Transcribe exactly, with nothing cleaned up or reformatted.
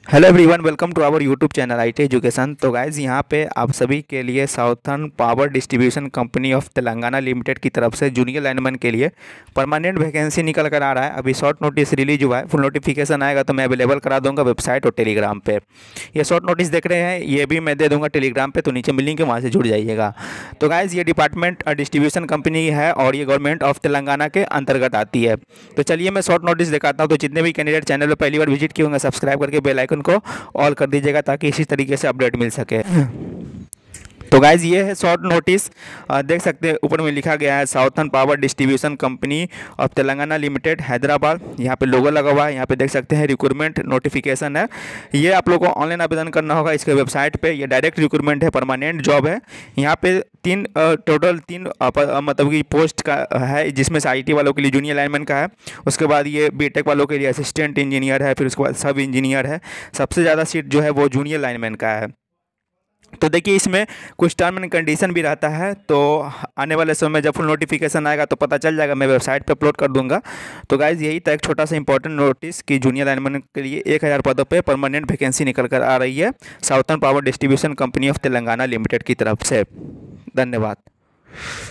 Hello everyone, welcome to our YouTube channel I T education. तो guys यहाँ पे आप सभी के लिए southern power distribution company of Telangana limited की तरफ से जूनियर लाइनमैन के लिए परमानेंट वैकेंसी निकल कर आ रहा है। अभी शॉर्ट नोटिस रिलीज हुआ है, फुल नोटिफिकेशन आएगा तो मैं अवेलेबल करा दूंगा वेबसाइट और टेलीग्राम पे। ये शॉर्ट नोटिस देख रहे हैं, ये भी मैं दे दूँगा टेलीग्राम पर, तो नीचे मिलेंगे, वहाँ से जुड़ जाइएगा। तो गाइज़ ये डिपार्टमेंट डिस्ट्रीब्यूशन कंपनी है और ये गवर्नमेंट ऑफ तेलंगाना के अंतर्गत आती है। तो चलिए मैं शॉर्ट नोटिस दिखाता हूँ। तो जितने भी कैंडिडेट चैनल पर पहली बार विजिट किए होंगे, सब्सक्राइब करके बेल आइकन को ऑल कर दीजिएगा ताकि इसी तरीके से अपडेट मिल सके। तो गाइज ये है शॉर्ट नोटिस, देख सकते हैं ऊपर में लिखा गया है southern power distribution company of Telangana limited Hyderabad. यहाँ पे लोगो लगा हुआ है, यहाँ पे देख सकते हैं रिक्रूटमेंट नोटिफिकेशन है। ये आप लोगों को ऑनलाइन आवेदन करना होगा इसके वेबसाइट पे। ये डायरेक्ट रिक्रूटमेंट है, परमानेंट जॉब है। यहाँ पे तीन टोटल तीन अ, प- अ, मतलब कि पोस्ट का है, जिसमें से आई टी वालों के लिए जूनियर लाइनमैन का है। उसके बाद ये बी टेक वालों के लिए असिस्टेंट इंजीनियर है, फिर उसके बाद सब इंजीनियर है। सबसे ज़्यादा सीट जो है वो जूनियर लाइनमैन का है। तो देखिए इसमें कुछ टर्म एंड कंडीशन भी रहता है, तो आने वाले समय में जब फुल नोटिफिकेशन आएगा तो पता चल जाएगा, मैं वेबसाइट पे अपलोड कर दूंगा। तो गाइज यही था एक छोटा सा इंपॉर्टेंट नोटिस कि जूनियर लाइनमैन के लिए एक हज़ार पदों पे परमानेंट वैकेंसी निकल कर आ रही है southern power distribution company of Telangana limited की तरफ से। धन्यवाद।